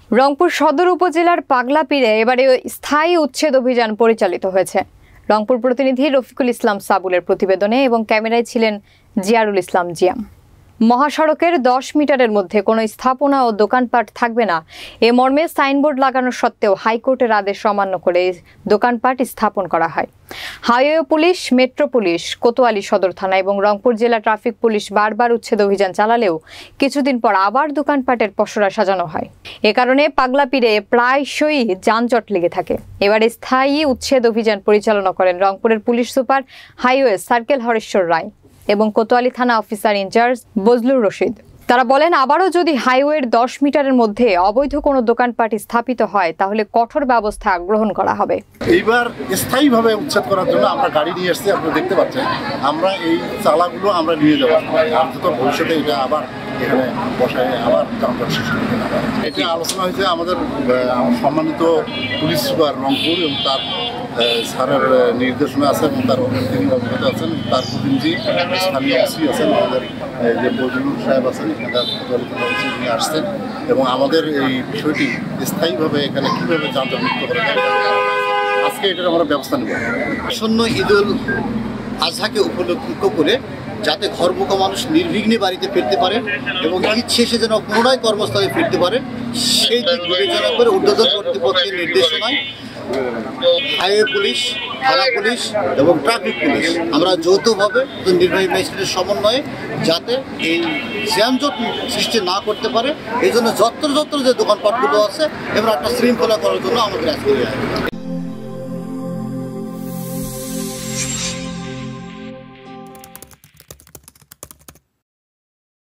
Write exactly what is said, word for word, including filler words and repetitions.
রংপুর সদর উপজেলার পাগলাপীরে এবারে স্থায়ী উচ্ছেদ অভিযান পরিচালিত হয়েছে। রংপুর প্রতিনিধি রফিকুল ইসলাম সাবুলের প্রতিবেদনে এবং ক্যামেরায় ছিলেন জিয়ারুল ইসলাম জিয়াম। মহাসড়কের দশ মিটারের মধ্যে কোনো স্থাপনা ও দোকানপাট থাকবে না এ মর্মে সাইনবোর্ড লাগানো সত্ত্বেও হাইকোর্টের আদেশ অমান্য করে দোকানপাট স্থাপন করা হয়। Highway police, metro police, Kotwali সদর থানা এবং রংপুর জেলা ট্রাফিক পুলিশ বারবার উচ্ছেদ অভিযান চালালেও কিছুদিন পর আবার দোকানপাটের পসরা সাজানো হয়। এ কারণে পাগলাপীরে প্রায়শই যানজট লেগে থাকে। এবারে স্থায়ী উচ্ছেদ অভিযান পরিচালনা করেন রংপুরের police super highway circle Hareshwar Roy এবং কোতোয়ালি থানা অফিসার ইনচার্জ বজলুর রশিদ। তারা বলেন, আবারও যদি হাইওয়ের দশ মিটারের মধ্যে অবৈধ কোনো দোকানপাট স্থাপিত হয় তাহলে কঠোর ব্যবস্থা গ্রহণ করা হবে। এইবার স্থায়ীভাবে উচ্ছেদ করার জন্য আমরা গাড়ি নিয়ে এসেছি, আপনারা দেখতে পাচ্ছেন। আমরা এই চালাগুলো আমরা নিয়ে যাবো, আর যত ভবিষ্যতে এটা আবার এখানে বসায় আবার যানজট সৃষ্টি করতে না পারে। এটা আলোচনা হয়েছে আমাদের সম্মানিত পুলিশ সুপার রংপুর এবং তার স্যারের নির্দেশনা আছে এবং তার তিনি অভিজ্ঞতা আছেন, তার প্রতিনিধি স্থানীয় ওসি আছেন, আমাদের যে বজলুর সাহেব আছেন এখানকার তিনি আসছেন এবং আমাদের এই বিষয়টি স্থায়ীভাবে এখানে কীভাবে যানজট মুক্ত করা যায় আজকে এটার আমরা ব্যবস্থা নেব। আসন্ন ঈদুল আজহাকে উপলক্ষ করে যাতে ঘরমুখো মানুষ নির্বিঘ্নে বাড়িতে ফিরতে পারেন এবং ঈদ শেষে যেন পুনরায় কর্মস্থলে ফিরতে পারেন, সেই দিক বিবেচনা করে ঊর্ধ্বতন কর্তৃপক্ষের নির্দেশনায় হাইওয়ে পুলিশ, থানা পুলিশ এবং ট্রাফিক পুলিশ আমরা যৌথভাবে নির্বাহী ম্যাজিস্ট্রেটের সমন্বয়ে যাতে এই যানজট সৃষ্টি না করতে পারে এই জন্য যত্র যত্র যে দোকানপাটগুলো আছে এবার একটা শৃঙ্খলা করার জন্য আমাদের আজকে